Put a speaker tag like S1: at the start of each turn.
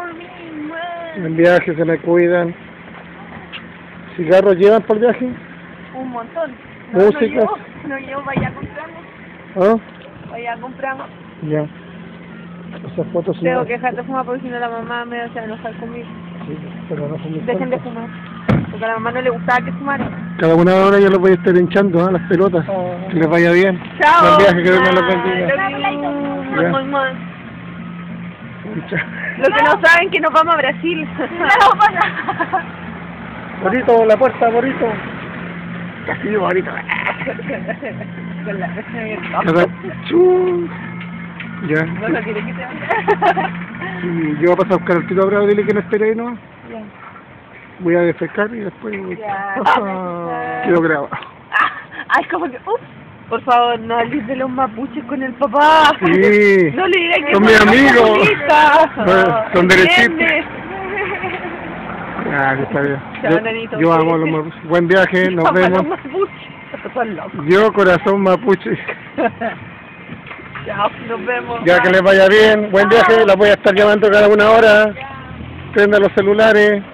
S1: En viaje se me cuidan. ¿Cigarros llevan por viaje?
S2: Un montón.
S1: ¿Música?
S2: No llevo, vaya a comprarlo.
S1: ¿Ah?
S2: Vaya a comprarlo.
S1: Ya. Esas fotos son...
S2: Tengo que dejar de fumar porque si no la mamá me va a enojar conmigo.
S1: Sí, pero no fumen
S2: Dejen de
S1: tanto.
S2: fumar. Porque a la mamá no le gustaba que fumara.
S1: Cada una hora yo los voy a estar hinchando, las pelotas. Que les vaya bien.
S2: Chao.
S1: Buen viaje, que Dios me los bendiga. Ya.
S2: Los que no saben que nos vamos a Brasil.
S1: Morito, la puerta, Morito. Casi Morito. Ya.
S2: No lo quiere que te vaya.
S1: Sí, yo voy a pasar a buscar al Tito Bravo, dile que no espere ahí nomás.
S2: Ya.
S1: Voy a defecar y después voy.
S2: Ya.
S1: Quedo grabado.
S2: Ay, como que, por favor, no hables de los mapuches con el papá.
S1: Sí.
S2: No le digas que
S1: Son mis amigos.
S2: comunista.
S1: Son derechitos.
S2: ¿Entiendes?
S1: Ah, que está bien.
S2: Chao, nanito.
S1: Yo amo a los mapuches. Buen viaje, nos
S2: Papá,
S1: vemos.
S2: los mapuches. Son locos.
S1: Yo, corazón mapuche.
S2: Chao, nos vemos.
S1: Ya que les vaya bien. Buen viaje, las voy a estar llamando cada una hora. Prendan los celulares.